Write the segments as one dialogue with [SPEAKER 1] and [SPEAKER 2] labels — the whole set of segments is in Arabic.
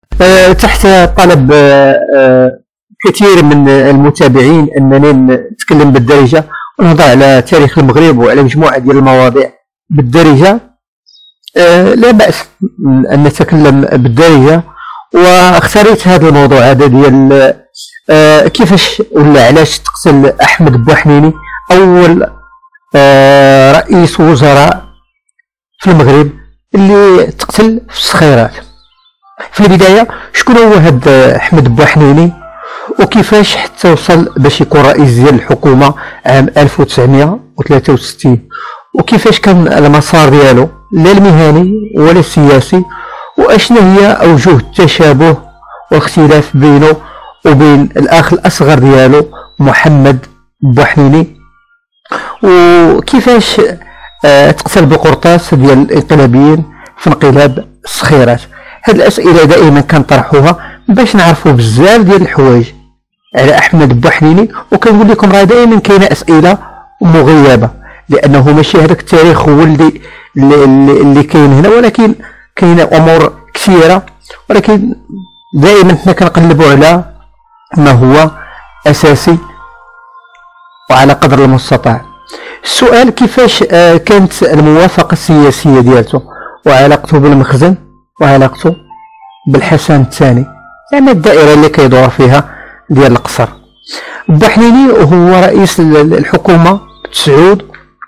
[SPEAKER 1] تحت طلب كثير من المتابعين أنني نتكلم بالدارجة ونهضر على تاريخ المغرب وعلى مجموعة ديال المواضيع بالدارجة. لا بأس أن نتكلم بالدارجة، واختاريت هذا الموضوع هذا ديال كيفاش ولا علاش تقتل أحمد بوحنيني أول رئيس وزراء في المغرب اللي تقتل في الصخيرات. في البداية شكون هو هاد أحمد بوحنيني وكيفاش حتى وصل باش يكون رئيس ديال الحكومة عام 1963، وكيفاش كان المسار ديالو لا المهني ولا السياسي، واشنا هي أوجه التشابه والاختلاف بينه وبين الأخ الأصغر ديالو محمد بوحنيني، وكيفاش تقتل بقرطاس ديال الانقلابيين في انقلاب الصخيرات. هاد الأسئلة دائما كنطرحوها باش نعرفوا بزاف ديال الحوايج على أحمد بوحنيني، وكنقول لكم راه دائما كاينه أسئلة مغيبة، لأنه ماشي هذاك التاريخ هو اللي كاين هنا، ولكن كاينه أمور كثيرة، ولكن دائما حنا كنقلبوا على ما هو أساسي وعلى قدر المستطاع. السؤال كيفاش كانت الموافقة السياسية ديالته وعلاقته بالمخزن وعلاقته بالحسن الثاني، يعني الدائرة اللي كيدور فيها ديال القصر. بوحنيني هو رئيس الحكومة تسعود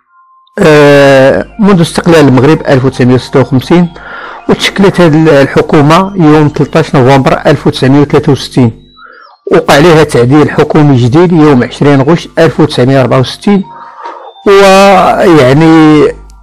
[SPEAKER 1] منذ استقلال المغرب 1956، وتشكلت هذه الحكومة يوم 13 نوفمبر 1963، وقع عليها تعديل حكومي جديد يوم 20 غشت 1964، ويعني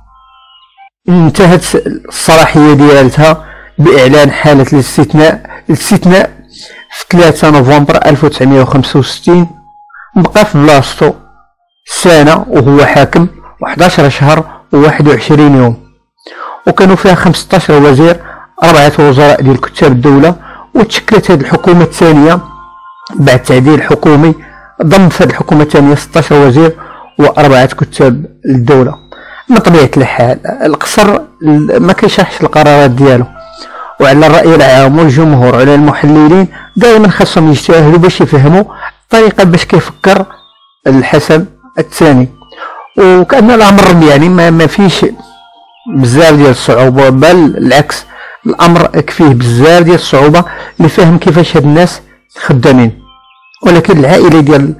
[SPEAKER 1] انتهت الصلاحية ديالتها بإعلان حالة الاستثناء في 3 نوفمبر 1965. بقى في بلاصتو سنة وهو حاكم 11 شهر و21 يوم، وكانوا فيها 15 وزير، 4 وزراء ديال كتاب الدولة. وتشكلت هذه الحكومة الثانية بعد تعديل حكومي ضم في هذه الحكومة الثانية 16 وزير و4 كتاب الدولة. من طبيعة الحال القصر ما كيشرحش القرارات ديالو، وعلى الرأي العام والجمهور وعلى المحللين دائما خاصهم يجتهدوا باش يفهموا الطريقة باش كيفكر الحسن الثاني، وكأن الأمر يعني ما فيش بزاف ديال الصعوبة، بل العكس الأمر فيه بزاف ديال الصعوبة لفهم كيفاش هاد الناس خدامين. ولكن العائلة ديال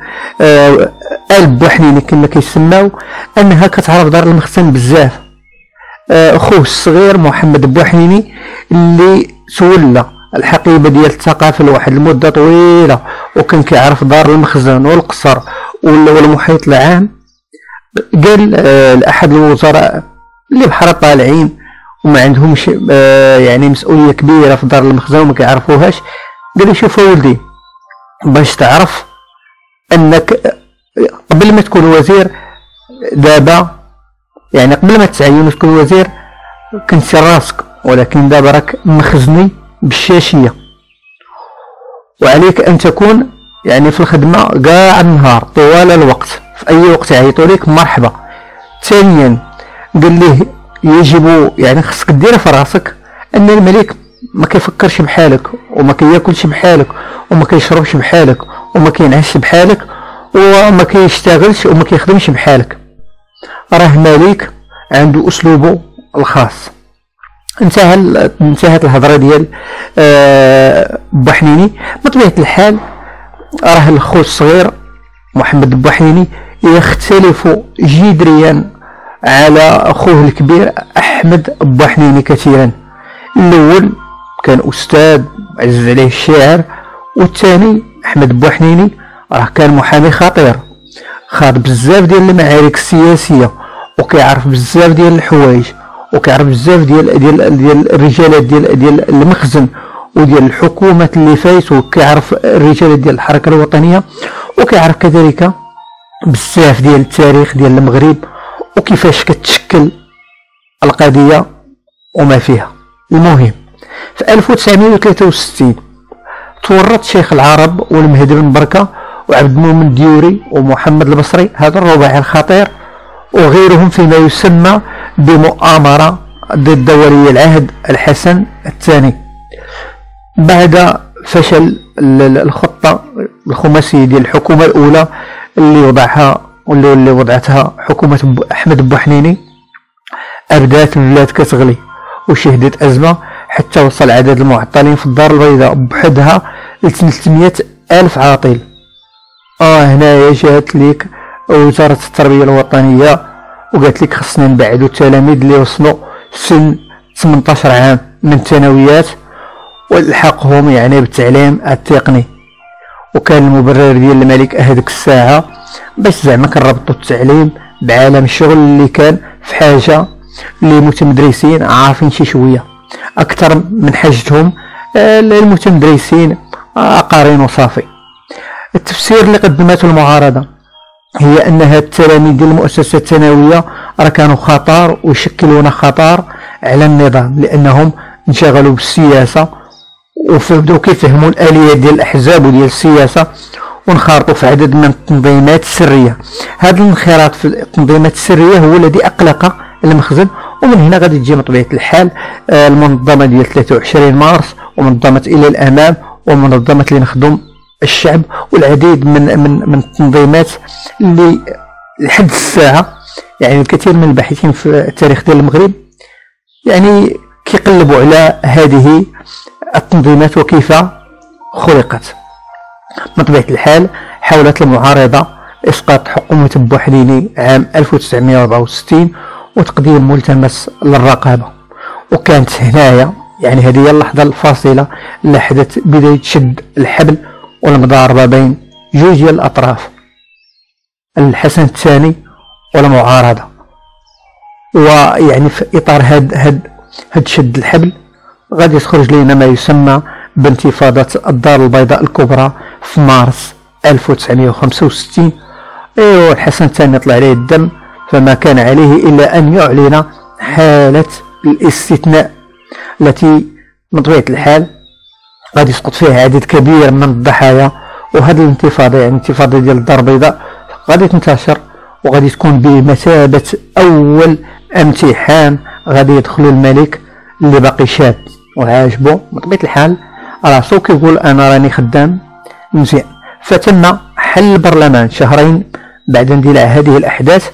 [SPEAKER 1] آل بوحنيني كما كيسماو أنها كتعرف دار المخزن بزاف. أخوه الصغير محمد بوحنيني اللي تولى الحقيبة ديال الثقافة لواحد المدة طويلة، وكان كيعرف دار المخزن والقصر والمحيط العام، قال لأحد الوزراء اللي بحال طالعين وما عندهمش يعني مسؤولية كبيرة في دار المخزن وما كيعرفوهاش، قال له شوف ولدي، باش تعرف أنك قبل ما تكون وزير دابا، يعني قبل ما تتعين وتكون وزير كنت راسك، ولكن دابا راك مخزني بالشاشية، وعليك أن تكون يعني في الخدمة كاع النهار طوال الوقت، في أي وقت يعيطوا لك مرحبا. ثانيا قال ليه يجب يعني خصك دير في راسك أن الملك ما كيفكرش بحالك وما كياكلش بحالك وما كيشربش بحالك وما كينعش بحالك وما كيشتغلش وما كيخدمش بحالك، راه ملك عنده أسلوبه الخاص. انتهت الهضره ديال بوحنيني. بطبيعه الحال راه الخو الصغير محمد بوحنيني يختلف جذريا على اخوه الكبير احمد بوحنيني كثيرا. الاول كان استاذ عزيز عليه الشعر، والثاني احمد بوحنيني راه كان محامي خطير، خاض بزاف ديال المعارك السياسيه وكيعرف بزاف ديال الحوايج، وكيعرف بزاف ديال الرجالات ديال المخزن وديال الحكومه اللي فايت، وكيعرف الرجالات ديال الحركه الوطنيه، وكيعرف كذلك بزاف ديال التاريخ ديال المغرب وكيفاش كتشكل القضيه وما فيها. المهم في 1963 تورط شيخ العرب والمهدي بن بركه وعبد المؤمن الديوري ومحمد البصري، هذا الرباعي الخطير، وغيرهم فيما يسمى بمؤامرة ضد ولي العهد الحسن الثاني. بعد فشل الخطة الخماسية ديال الحكومة الأولى اللي وضعتها حكومة أحمد بوحنيني، أبدات البلاد كتغلي وشهدت أزمة حتى وصل عدد المعطلين في الدار البيضاء بوحدها ل 300 ألف عاطل. هنايا جات ليك وزارة التربية الوطنية وقالت لك خصنا نبعدو التلاميذ اللي وصلوا سن 18 عام من الثانويات والحقهم يعني بالتعليم التقني. وكان المبرر ديال الملك هذيك الساعة باش زعما كنربطوا التعليم بعالم الشغل اللي كان في حاجة لمتمدرسين عارفين شي شوية أكثر من حاجتهم المتمدرسين قارين وصافي. التفسير اللي قدمته المعارضة هي أن هاد التلاميذ ديال المؤسسة الثانوية راه كانوا خطر ويشكلون خطر على النظام، لأنهم انشغلوا بالسياسة وبداو كيفهموا الآليات ديال الأحزاب وديال السياسة وانخرطوا في عدد من التنظيمات السرية. هذا الانخراط في التنظيمات السرية هو الذي أقلق المخزن، ومن هنا غادي تجي بطبيعة الحال المنظمة ديال 23 مارس ومنظمة إلى الأمام ومنظمة اللي نخدم الشعب والعديد من التنظيمات اللي لحد الساعة يعني الكثير من الباحثين في التاريخ ديال المغرب يعني كيقلبوا على هذه التنظيمات وكيف خلقت. بطبيعة الحال حاولت المعارضة إسقاط حكومة بوحديني عام 1964 وتقديم ملتمس للرقابة، وكانت هنايا يعني هذه هي اللحظة الفاصلة اللي حدث بداية شد الحبل والمضاربة بين جوج ديال الأطراف، الحسن الثاني والمعارضة. ويعني في إطار هاد شد الحبل غادي تخرج لنا ما يسمى بانتفاضة الدار البيضاء الكبرى في مارس 1965. الحسن الثاني طلع عليه الدم، فما كان عليه إلا أن يعلن حالة الاستثناء التي بطبيعة الحال غادي يسقط فيها عدد كبير من الضحايا. وهذه الانتفاضة يعني الانتفاضة ديال الدار البيضاء غادي تنتشر وغادي تكون بمثابة أول امتحان غادي يدخلوا الملك اللي باقي شاب وعاجبو بطبيعة الحال راسو كيقول أنا راني خدام مزيان. فتم حل البرلمان شهرين بعد اندلاع هذه الأحداث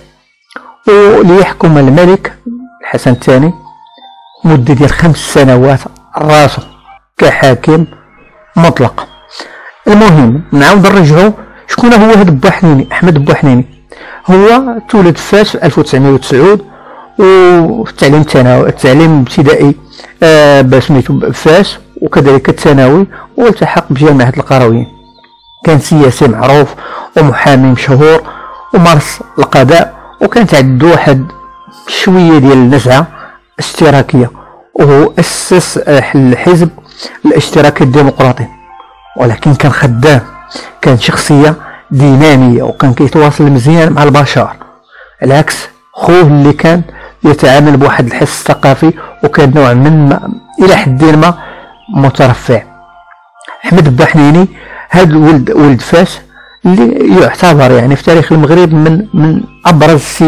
[SPEAKER 1] وليحكم الملك الحسن الثاني مدة ديال 5 سنوات راسو كحاكم مطلق. المهم نعاود نرجعو شكون هو هذا بوحنيني. أحمد بوحنيني هو تولد في فاس في 1909 وفي التعليم الثانوي التعليم الابتدائي بسميتو فاس وكذلك الثانوي، والتحق بجامعة القرويين. كان سياسي معروف ومحامي مشهور ومارس القضاء، وكانت عنده واحد شوية ديال النزعة اشتراكية، وهو أسس الحزب الاشتراكي الديمقراطي، ولكن كان خدام، كان شخصية دينامية وكان كيتواصل مزيان مع البشر على عكس خوه اللي كان يتعامل بواحد الحس ثقافي وكان نوع من ما الى حد ما مترفع. احمد بوحنيني هذا ولد فاس اللي يعتبر يعني في تاريخ المغرب من ابرز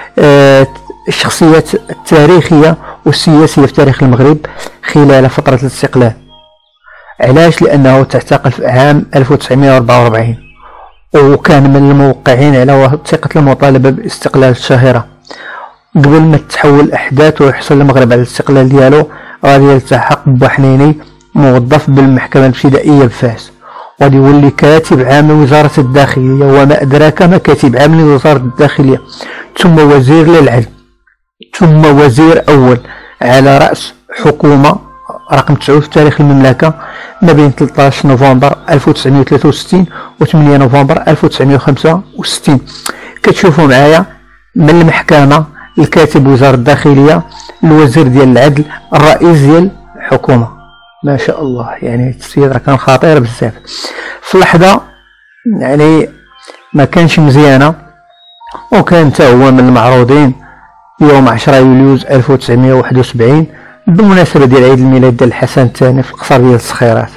[SPEAKER 1] الشخصيات التاريخيه والسياسيه في تاريخ المغرب خلال فتره الاستقلال. علاش؟ لانه تعتقل في عام 1944 وكان من الموقعين على وثيقه المطالبه باستقلال الشهيره. قبل ما تتحول الأحداث ويحصل المغرب على الاستقلال ديالو غادي يلتحق بوحنيني موظف بالمحكمة الابتدائية بفاس، وغادي يولي كاتب عام لوزارة الداخلية وما أدراك ما كاتب عام لوزارة الداخلية، ثم وزير للعدل، ثم وزير أول على رأس حكومة رقم 9 في تاريخ المملكة ما بين 13 نوفمبر 1963 و 8 نوفمبر 1965. كتشوفوا معايا من المحكمة الكاتب وزارة الداخلية الوزير ديال العدل الرئيس ديال الحكومة. ما شاء الله يعني السيد راه كان خطير بزاف. في اللحظة يعني ما كانش مزيانة، وكان حتى هو من المعروضين يوم 10 يوليوز 1971 بالمناسبة ديال عيد الميلاد ديال الحسن الثاني في القصر ديال السخيرات.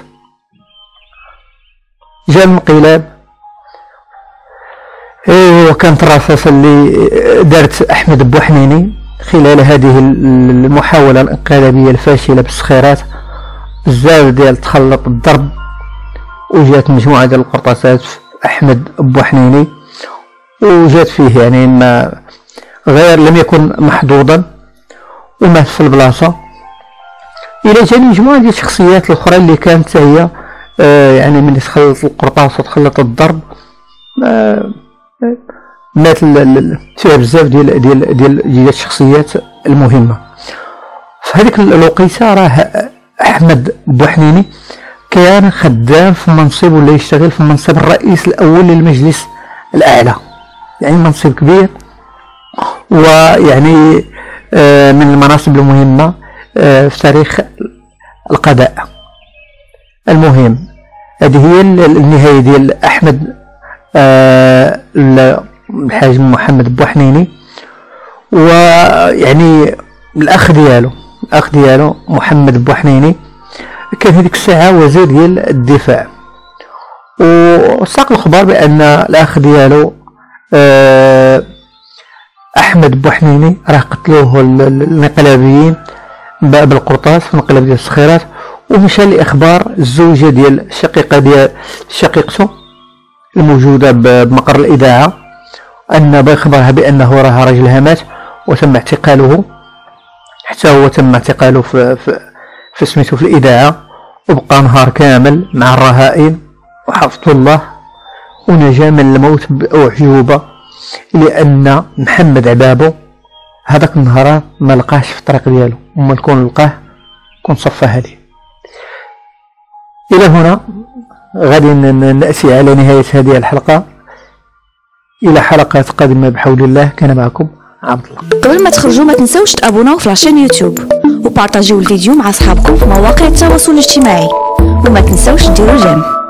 [SPEAKER 1] جا الانقلاب وكانت الرصاصة اللي دارت أحمد بوحنيني خلال هذه المحاولة الانقلابية الفاشلة بالسخيرات بزاف ديال تخلط الضرب، وجات مجموعة ديال القرطاسات في أحمد بوحنيني، وجات فيه يعني ما غير لم يكن محظوظا ومات في البلاصة. إلى جانب مجموعة ديال الشخصيات الأخرى اللي كانت هي يعني ملي تخلط القرطاس وتخلط الضرب مات فيها بزاف ديال الشخصيات المهمة. في هذيك الوقيته راه أحمد بوحنيني كان خدام في منصب ولا يشتغل في منصب الرئيس الأول للمجلس الأعلى، يعني منصب كبير ويعني من المناصب المهمة في تاريخ القضاء. المهم هذه هي النهاية ديال أحمد الحاج محمد بوحنيني. ويعني الأخ ديالو محمد بوحنيني كان هذيك الساعة وزير ديال الدفاع، وساق الخبر بأن الأخ ديالو أحمد بوحنيني راه قتلوه الانقلابيين بالقرطاس في انقلاب ديال السخيرات، ومشى لإخبار الزوجة ديال شقيقته الموجودة بمقر الإذاعة أن بإخبارها بأنه راه رجلها مات وتم اعتقاله، حتى هو تم اعتقاله في سميتو في الإذاعة، وبقى نهار كامل مع الرهائن وحفظ الله ونجا من الموت بأعجوبة، لأن محمد عبابو هذاك النهار ما لقاهش في الطريق ديالو، وما كون لقاه كون صفاها ليه. إلى هنا غادي نأتي على نهاية هذه الحلقة، إلى حلقات قادمة بحول الله. كان معكم عبد الله.
[SPEAKER 2] قبل ما تخرجوا ما تنسوش تابوناو في لاشين يوتيوب وبارطاجيو الفيديو مع اصحابكم في مواقع التواصل الاجتماعي، وما تنسوش ديروا جيم.